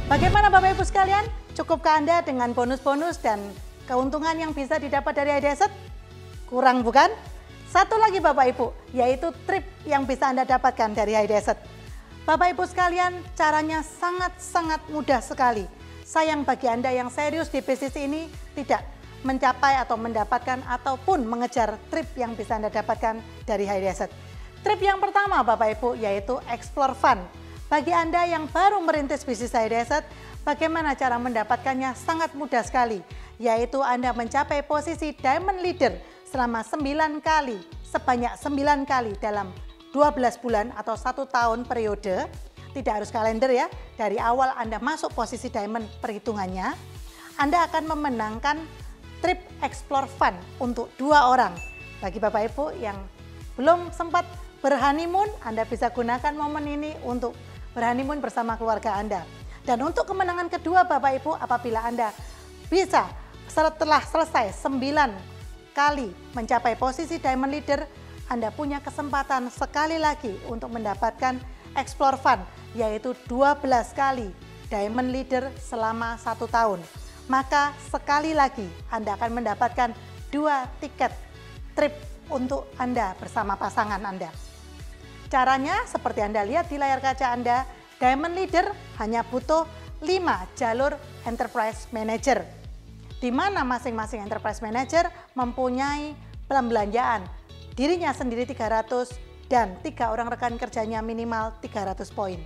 Bagaimana Bapak Ibu sekalian? Cukupkah Anda dengan bonus-bonus dan keuntungan yang bisa didapat dari iDasset? Kurang bukan? Satu lagi Bapak Ibu, yaitu trip yang bisa Anda dapatkan dari iDasset. Bapak Ibu sekalian, caranya sangat-sangat mudah sekali. Sayang bagi Anda yang serius di bisnis ini tidak mencapai atau mendapatkan ataupun mengejar trip yang bisa Anda dapatkan dari iDasset. Trip yang pertama Bapak Ibu yaitu Explore Fund. Bagi Anda yang baru merintis bisnis iDasset, bagaimana cara mendapatkannya sangat mudah sekali, yaitu Anda mencapai posisi Diamond Leader selama 9 kali, sebanyak 9 kali dalam 12 bulan atau 1 tahun periode. Tidak harus kalender ya, dari awal Anda masuk posisi Diamond perhitungannya, Anda akan memenangkan trip Explore Fund untuk 2 orang. Bagi Bapak Ibu yang belum sempat berhoneymoon, Anda bisa gunakan momen ini untuk berhoneymoon bersama keluarga Anda. Dan untuk kemenangan kedua Bapak Ibu, apabila Anda bisa setelah selesai 9 kali mencapai posisi Diamond Leader, Anda punya kesempatan sekali lagi untuk mendapatkan Explore Fund, yaitu 12 kali Diamond Leader selama 1 tahun. Maka sekali lagi Anda akan mendapatkan 2 tiket trip untuk Anda bersama pasangan Anda. Caranya seperti Anda lihat di layar kaca Anda, Diamond Leader hanya butuh 5 jalur Enterprise Manager, di mana masing-masing Enterprise Manager mempunyai pembelanjaan dirinya sendiri 300 dan 3 orang rekan kerjanya minimal 300 poin.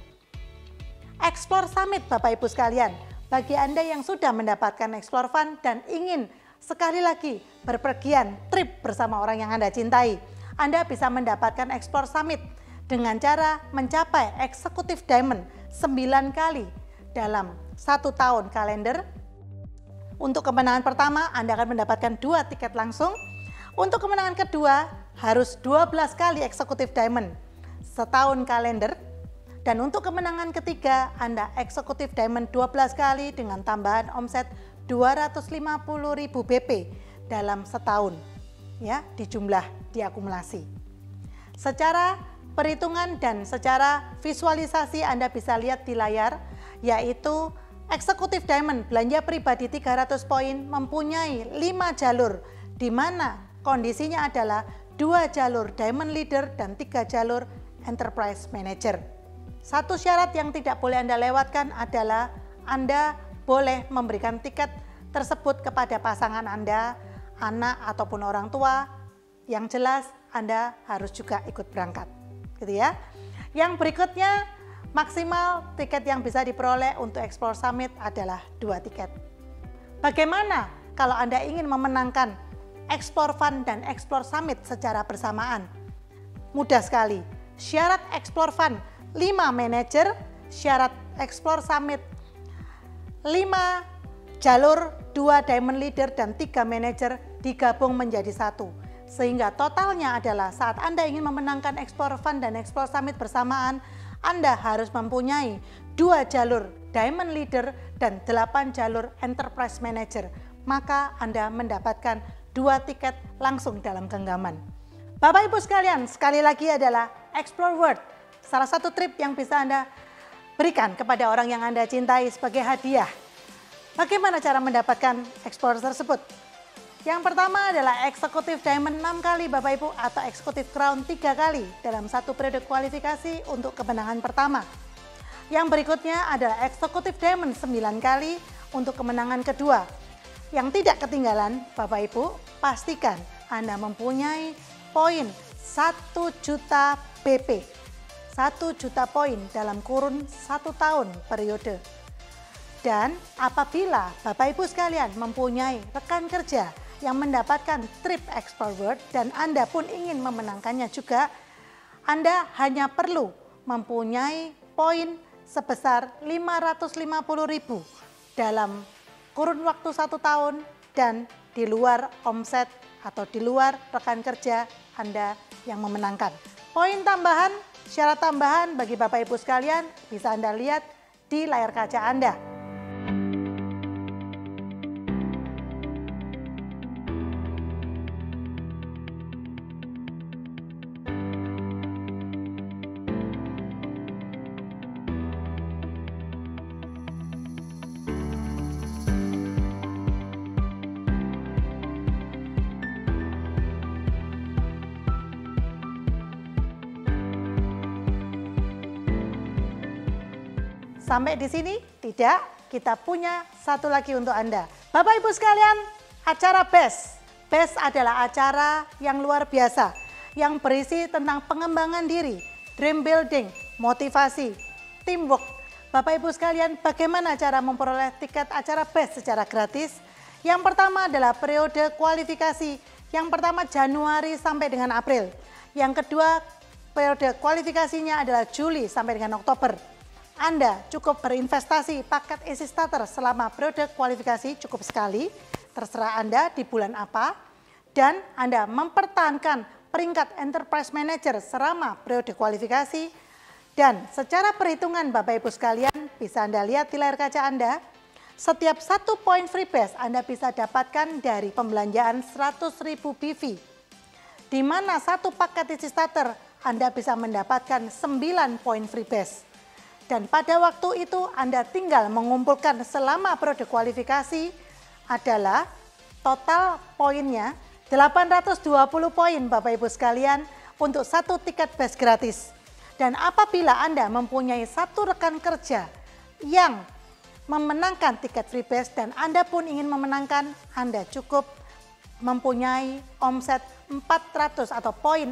Explore Summit Bapak Ibu sekalian, bagi Anda yang sudah mendapatkan Explore Fund dan ingin sekali lagi berpergian trip bersama orang yang Anda cintai, Anda bisa mendapatkan Explore Summit dengan cara mencapai Executive Diamond 9 kali dalam 1 tahun kalender. Untuk kemenangan pertama, Anda akan mendapatkan 2 tiket langsung. Untuk kemenangan kedua, harus 12 kali Executive Diamond setahun kalender. Dan untuk kemenangan ketiga, Anda Executive Diamond 12 kali dengan tambahan omset 250.000 BP dalam setahun, ya, dijumlah, diakumulasi. Secara perhitungan dan secara visualisasi Anda bisa lihat di layar, yaitu Executive Diamond belanja pribadi 300 poin mempunyai 5 jalur, di mana kondisinya adalah 2 jalur Diamond Leader dan 3 jalur Enterprise Manager. Satu syarat yang tidak boleh Anda lewatkan adalah Anda boleh memberikan tiket tersebut kepada pasangan Anda, anak ataupun orang tua. Yang jelas Anda harus juga ikut berangkat, gitu ya. Yang berikutnya, maksimal tiket yang bisa diperoleh untuk Explore Summit adalah 2 tiket. Bagaimana kalau Anda ingin memenangkan Explore Fund dan Explore Summit secara bersamaan? Mudah sekali. Syarat Explore Fund 5 manajer, syarat Explore Summit 5 jalur, 2 Diamond Leader dan 3 manajer digabung menjadi 1. Sehingga totalnya adalah saat Anda ingin memenangkan Explore Fund dan Explore Summit bersamaan, Anda harus mempunyai 2 jalur Diamond Leader dan 8 jalur Enterprise Manager. Maka Anda mendapatkan 2 tiket langsung dalam genggaman. Bapak Ibu sekalian, sekali lagi adalah Explore World, salah satu trip yang bisa Anda berikan kepada orang yang Anda cintai sebagai hadiah. Bagaimana cara mendapatkan Explore tersebut? Yang pertama adalah Executive Diamond 6 kali Bapak Ibu atau Executive Crown 3 kali dalam 1 periode kualifikasi untuk kemenangan pertama. Yang berikutnya adalah Executive Diamond 9 kali untuk kemenangan kedua. Yang tidak ketinggalan Bapak Ibu, pastikan Anda mempunyai poin 1 juta BP. 1 juta poin dalam kurun 1 tahun periode. Dan apabila Bapak Ibu sekalian mempunyai rekan kerja yang mendapatkan trip Explore World dan Anda pun ingin memenangkannya juga, Anda hanya perlu mempunyai poin sebesar 550.000 dalam kurun waktu 1 tahun dan di luar omset atau di luar rekan kerja Anda yang memenangkan. Poin tambahan, syarat tambahan bagi Bapak Ibu sekalian bisa Anda lihat di layar kaca Anda. Sampai di sini? Tidak, kita punya satu lagi untuk Anda. Bapak Ibu sekalian, acara BEST. BEST adalah acara yang luar biasa, yang berisi tentang pengembangan diri, dream building, motivasi, teamwork. Bapak Ibu sekalian, bagaimana cara memperoleh tiket acara BEST secara gratis? Yang pertama adalah periode kualifikasi. Yang pertama Januari sampai dengan April. Yang kedua, periode kualifikasinya adalah Juli sampai dengan Oktober. Anda cukup berinvestasi paket Easy Starter selama periode kualifikasi cukup sekali. Terserah Anda di bulan apa. Dan Anda mempertahankan peringkat Enterprise Manager selama periode kualifikasi. Dan secara perhitungan Bapak Ibu sekalian, bisa Anda lihat di layar kaca Anda. Setiap 1 poin free BEST Anda bisa dapatkan dari pembelanjaan 100.000 BV. Di mana satu paket Easy Starter Anda bisa mendapatkan 9 poin free BEST. Dan pada waktu itu Anda tinggal mengumpulkan selama periode kualifikasi adalah total poinnya 820 poin Bapak Ibu sekalian untuk satu tiket BEST gratis. Dan apabila Anda mempunyai satu rekan kerja yang memenangkan tiket free BEST dan Anda pun ingin memenangkan, Anda cukup mempunyai omset 400 atau poin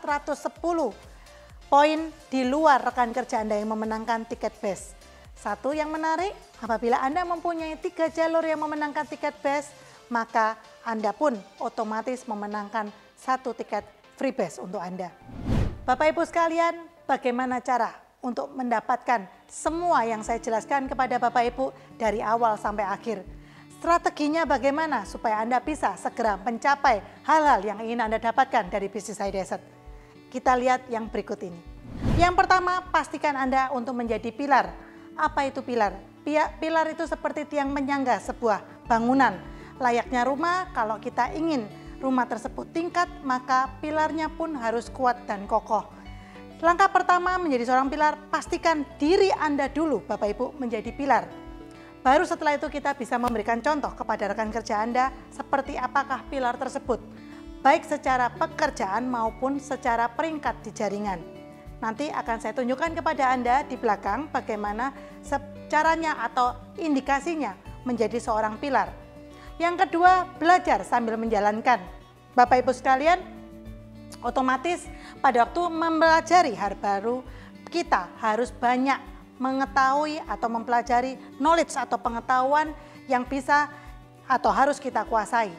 410 poin di luar rekan kerja Anda yang memenangkan tiket BEST. Satu yang menarik, apabila Anda mempunyai 3 jalur yang memenangkan tiket BEST, maka Anda pun otomatis memenangkan satu tiket free BEST untuk Anda. Bapak Ibu sekalian, bagaimana cara untuk mendapatkan semua yang saya jelaskan kepada Bapak Ibu dari awal sampai akhir? Strateginya bagaimana supaya Anda bisa segera mencapai hal-hal yang ingin Anda dapatkan dari bisnis iDesert? Kita lihat yang berikut ini. Yang pertama, pastikan Anda untuk menjadi pilar. Apa itu pilar? Pilar itu seperti tiang penyangga sebuah bangunan. Layaknya rumah, kalau kita ingin rumah tersebut tingkat, maka pilarnya pun harus kuat dan kokoh. Langkah pertama menjadi seorang pilar, pastikan diri Anda dulu Bapak Ibu menjadi pilar. Baru setelah itu kita bisa memberikan contoh kepada rekan kerja Anda seperti apakah pilar tersebut. Baik secara pekerjaan maupun secara peringkat di jaringan. Nanti akan saya tunjukkan kepada Anda di belakang bagaimana caranya atau indikasinya menjadi seorang pilar. Yang kedua, belajar sambil menjalankan. Bapak Ibu sekalian, otomatis pada waktu mempelajari hal baru, kita harus banyak mengetahui atau mempelajari knowledge atau pengetahuan yang bisa atau harus kita kuasai.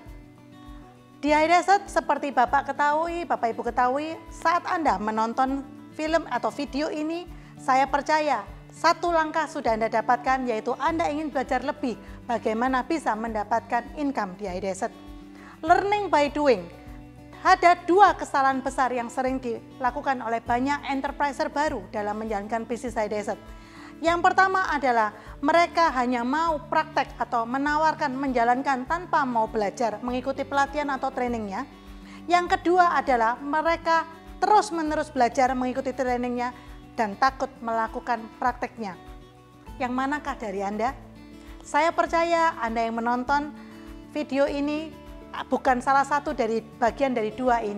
Di iDesert seperti Bapak ketahui, Bapak Ibu ketahui, saat Anda menonton film atau video ini, saya percaya satu langkah sudah Anda dapatkan, yaitu Anda ingin belajar lebih bagaimana bisa mendapatkan income di iDesert. Learning by doing. Ada 2 kesalahan besar yang sering dilakukan oleh banyak enterpriser baru dalam menjalankan bisnis iDesert. Yang pertama adalah mereka hanya mau praktek atau menawarkan menjalankan tanpa mau belajar, mengikuti pelatihan atau trainingnya. Yang kedua adalah mereka terus-menerus belajar mengikuti trainingnya dan takut melakukan prakteknya. Yang manakah dari Anda? Saya percaya Anda yang menonton video ini bukan salah satu dari bagian dari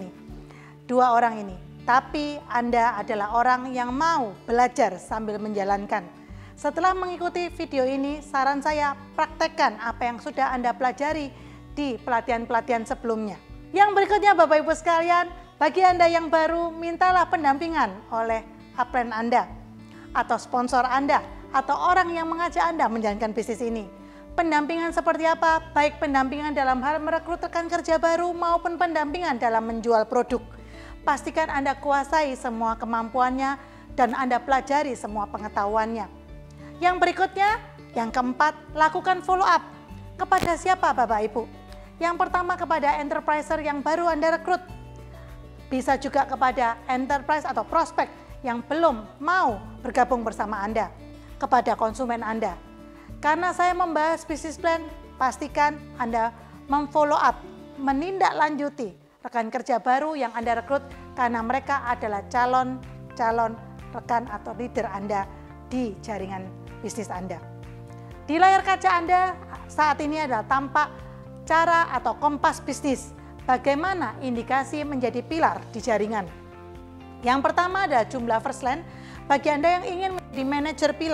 2 orang ini. Tapi Anda adalah orang yang mau belajar sambil menjalankan. Setelah mengikuti video ini, saran saya praktekkan apa yang sudah Anda pelajari di pelatihan-pelatihan sebelumnya. Yang berikutnya Bapak Ibu sekalian, bagi Anda yang baru, mintalah pendampingan oleh upline Anda atau sponsor Anda atau orang yang mengajak Anda menjalankan bisnis ini. Pendampingan seperti apa? Baik pendampingan dalam hal merekrut rekan kerja baru maupun pendampingan dalam menjual produk. Pastikan Anda kuasai semua kemampuannya dan Anda pelajari semua pengetahuannya. Yang berikutnya, yang keempat, lakukan follow up. Kepada siapa Bapak Ibu? Yang pertama kepada enterpriser yang baru Anda rekrut. Bisa juga kepada enterprise atau prospek yang belum mau bergabung bersama Anda. Kepada konsumen Anda. Karena saya membahas bisnis plan, pastikan Anda memfollow up, menindaklanjuti rekan kerja baru yang Anda rekrut karena mereka adalah calon rekan atau leader Anda di jaringan bisnis Anda. Di layar kaca Anda saat ini adalah tampak cara atau kompas bisnis, bagaimana indikasi menjadi pilar di jaringan. Yang pertama adalah jumlah first line, bagi Anda yang ingin menjadi manajer pilar,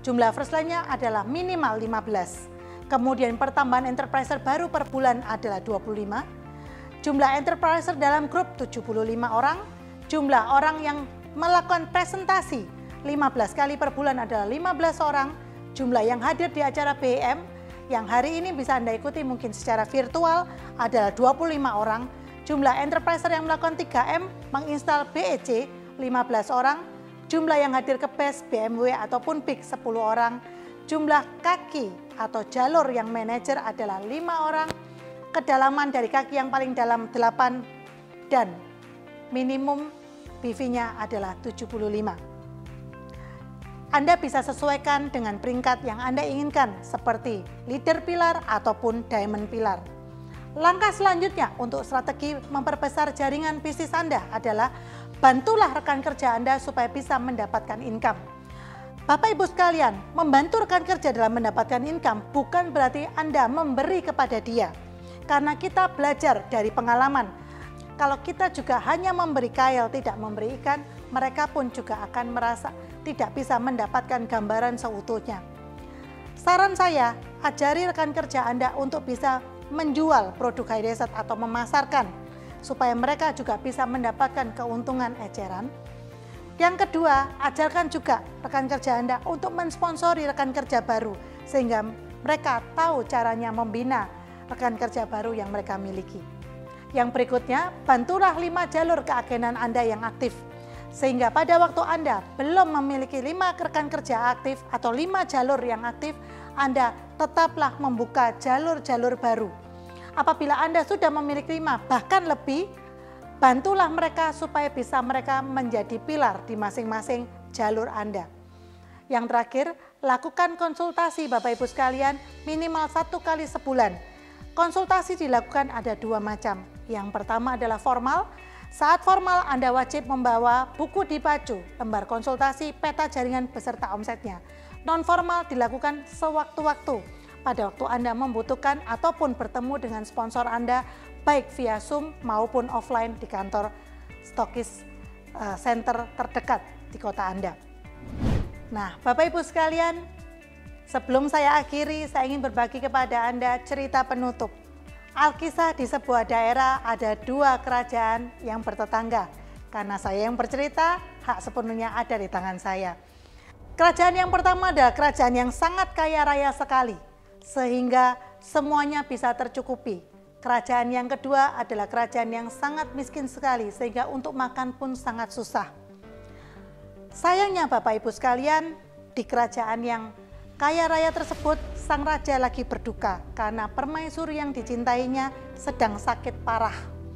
jumlah first line-nya adalah minimal 15. Kemudian pertambahan enterpriser baru per bulan adalah 25. Jumlah enterpriser dalam grup 75 orang. Jumlah orang yang melakukan presentasi 15 kali per bulan adalah 15 orang. Jumlah yang hadir di acara BEM yang hari ini bisa Anda ikuti mungkin secara virtual adalah 25 orang. Jumlah enterpriser yang melakukan 3M menginstal BEC 15 orang. Jumlah yang hadir ke PES, BMW ataupun PIK 10 orang. Jumlah kaki atau jalur yang manajer adalah 5 orang. Kedalaman dari kaki yang paling dalam 8 dan minimum BV-nya adalah 75. Anda bisa sesuaikan dengan peringkat yang Anda inginkan seperti leader pilar ataupun diamond pilar. Langkah selanjutnya untuk strategi memperbesar jaringan bisnis Anda adalah bantulah rekan kerja Anda supaya bisa mendapatkan income. Bapak Ibu sekalian, membantu rekan kerja dalam mendapatkan income bukan berarti Anda memberi kepada dia. Karena kita belajar dari pengalaman, kalau kita juga hanya memberi kail tidak memberi ikan, mereka pun juga akan merasa tidak bisa mendapatkan gambaran seutuhnya. Saran saya, ajari rekan kerja Anda untuk bisa menjual produk high desert atau memasarkan, supaya mereka juga bisa mendapatkan keuntungan eceran. Yang kedua, ajarkan juga rekan kerja Anda untuk mensponsori rekan kerja baru, sehingga mereka tahu caranya membina rekan kerja baru yang mereka miliki. Yang berikutnya, bantulah 5 jalur keagenan Anda yang aktif. Sehingga pada waktu Anda belum memiliki 5 rekan kerja aktif atau 5 jalur yang aktif, Anda tetaplah membuka jalur-jalur baru. Apabila Anda sudah memiliki 5 bahkan lebih, bantulah mereka supaya bisa mereka menjadi pilar di masing-masing jalur Anda. Yang terakhir, lakukan konsultasi Bapak Ibu sekalian minimal 1 kali sebulan. Konsultasi dilakukan ada 2 macam. Yang pertama adalah formal. Saat formal Anda wajib membawa buku dipacu, lembar konsultasi, peta jaringan beserta omsetnya. Non formal dilakukan sewaktu-waktu pada waktu Anda membutuhkan ataupun bertemu dengan sponsor Anda baik via Zoom maupun offline di kantor stokis center terdekat di kota Anda. Nah, Bapak Ibu sekalian, sebelum saya akhiri, saya ingin berbagi kepada Anda cerita penutup. Alkisah di sebuah daerah ada 2 kerajaan yang bertetangga. Karena saya yang bercerita, hak sepenuhnya ada di tangan saya. Kerajaan yang pertama adalah kerajaan yang sangat kaya raya sekali, sehingga semuanya bisa tercukupi. Kerajaan yang kedua adalah kerajaan yang sangat miskin sekali, sehingga untuk makan pun sangat susah. Sayangnya Bapak Ibu sekalian, di kerajaan yang kaya raya tersebut, sang raja lagi berduka karena permaisuri yang dicintainya sedang sakit parah.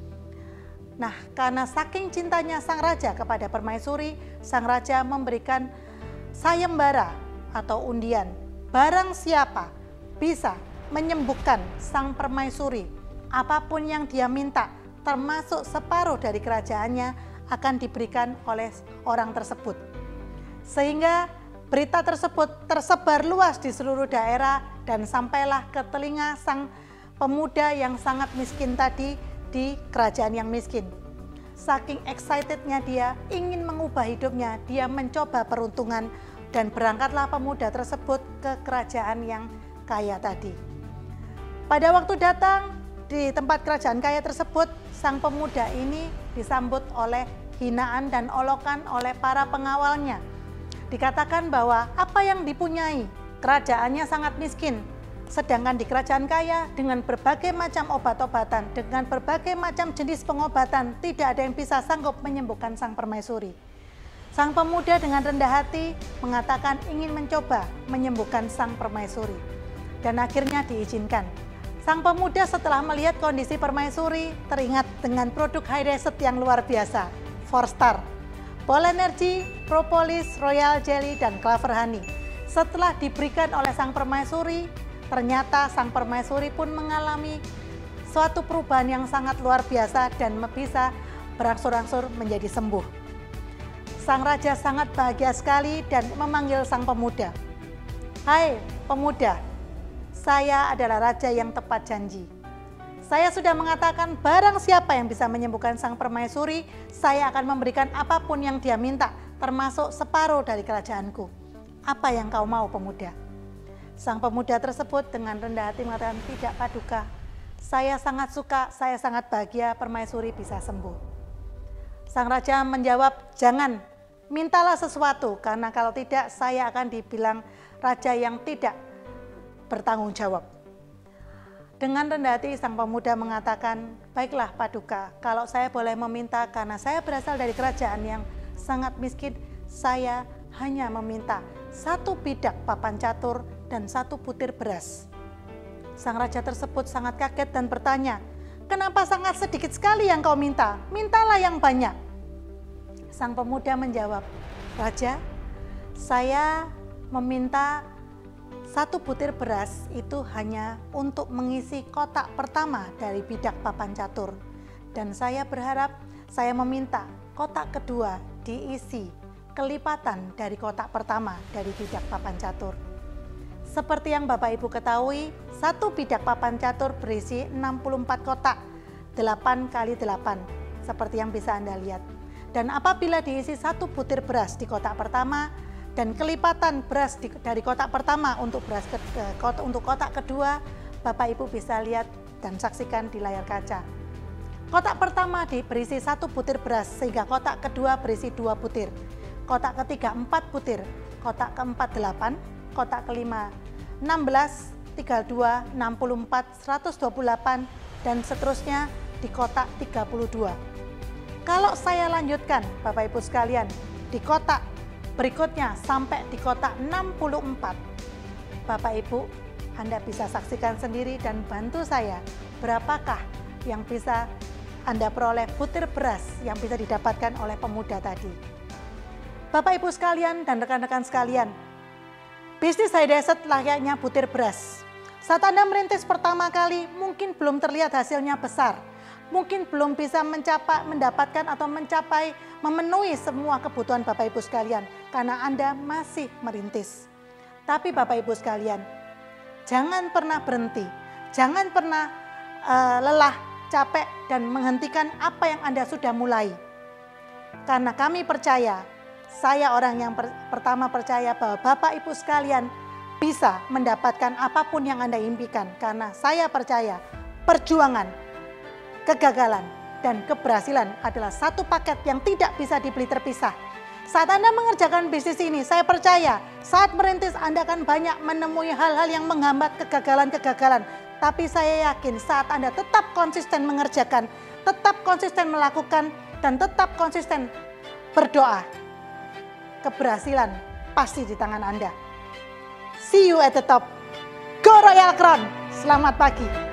Nah, karena saking cintanya sang raja kepada permaisuri, sang raja memberikan sayembara atau undian. Barang siapa bisa menyembuhkan sang permaisuri, apapun yang dia minta, termasuk separuh dari kerajaannya, akan diberikan oleh orang tersebut. Sehingga berita tersebut tersebar luas di seluruh daerah dan sampailah ke telinga sang pemuda yang sangat miskin tadi di kerajaan yang miskin. Saking excitednya dia ingin mengubah hidupnya, dia mencoba peruntungan dan berangkatlah pemuda tersebut ke kerajaan yang kaya tadi. Pada waktu datang di tempat kerajaan kaya tersebut, sang pemuda ini disambut oleh hinaan dan olokan oleh para pengawalnya. Dikatakan bahwa apa yang dipunyai, kerajaannya sangat miskin. Sedangkan di kerajaan kaya dengan berbagai macam obat-obatan, dengan berbagai macam jenis pengobatan, tidak ada yang bisa sanggup menyembuhkan sang permaisuri. Sang pemuda dengan rendah hati mengatakan ingin mencoba menyembuhkan sang permaisuri. Dan akhirnya diizinkan. Sang pemuda setelah melihat kondisi permaisuri teringat dengan produk high desert yang luar biasa, 4 Star. Ball Energy, Propolis, Royal Jelly, dan Clover Honey. Setelah diberikan oleh sang permaisuri, ternyata sang permaisuri pun mengalami suatu perubahan yang sangat luar biasa dan bisa berangsur-angsur menjadi sembuh. Sang raja sangat bahagia sekali dan memanggil sang pemuda. "Hai pemuda, saya adalah raja yang tepat janji. Saya sudah mengatakan barang siapa yang bisa menyembuhkan sang permaisuri, saya akan memberikan apapun yang dia minta, termasuk separuh dari kerajaanku. Apa yang kau mau, pemuda? Sang pemuda tersebut dengan rendah hati mengatakan, tidak Paduka, saya sangat suka, saya sangat bahagia permaisuri bisa sembuh. Sang raja menjawab, jangan, mintalah sesuatu, karena kalau tidak saya akan dibilang raja yang tidak bertanggung jawab. Dengan rendah hati sang pemuda mengatakan, baiklah Paduka, kalau saya boleh meminta karena saya berasal dari kerajaan yang sangat miskin, saya hanya meminta 1 bidak papan catur dan 1 butir beras. Sang raja tersebut sangat kaget dan bertanya, kenapa sangat sedikit sekali yang kau minta? Mintalah yang banyak. Sang pemuda menjawab, Raja, saya meminta 1 butir beras itu hanya untuk mengisi kotak pertama dari bidak papan catur. Dan saya berharap saya meminta kotak kedua diisi kelipatan dari kotak pertama dari bidak papan catur. Seperti yang Bapak Ibu ketahui, 1 bidak papan catur berisi 64 kotak, 8 kali 8, seperti yang bisa Anda lihat. Dan apabila diisi 1 butir beras di kotak pertama, dan kelipatan beras dari kotak pertama untuk kotak kedua, Bapak Ibu bisa lihat dan saksikan di layar kaca. Kotak pertama berisi 1 butir beras, sehingga kotak kedua berisi 2 butir. Kotak ketiga 4 butir, kotak keempat 8, kotak kelima 16, 32, 64, 128, dan seterusnya di kotak 32. Kalau saya lanjutkan Bapak Ibu sekalian, di kotak berikutnya sampai di kotak 64. Bapak Ibu, Anda bisa saksikan sendiri dan bantu saya berapakah yang bisa Anda peroleh butir beras yang bisa didapatkan oleh pemuda tadi. Bapak Ibu sekalian dan rekan-rekan sekalian, bisnis HiDesert layaknya butir beras. Saat Anda merintis pertama kali, mungkin belum terlihat hasilnya besar. Mungkin belum bisa mendapatkan atau memenuhi semua kebutuhan Bapak Ibu sekalian karena Anda masih merintis. Tapi Bapak Ibu sekalian, jangan pernah berhenti, jangan pernah lelah, capek dan menghentikan apa yang Anda sudah mulai. Karena kami percaya, saya orang yang pertama percaya bahwa Bapak Ibu sekalian bisa mendapatkan apapun yang Anda impikan karena saya percaya perjuangan, kegagalan, dan keberhasilan adalah satu paket yang tidak bisa dibeli terpisah. Saat Anda mengerjakan bisnis ini, saya percaya saat merintis Anda akan banyak menemui hal-hal yang menghambat kegagalan-kegagalan. Tapi saya yakin saat Anda tetap konsisten mengerjakan, tetap konsisten melakukan, dan tetap konsisten berdoa, keberhasilan pasti di tangan Anda. See you at the top. Go Royal Crown. Selamat pagi.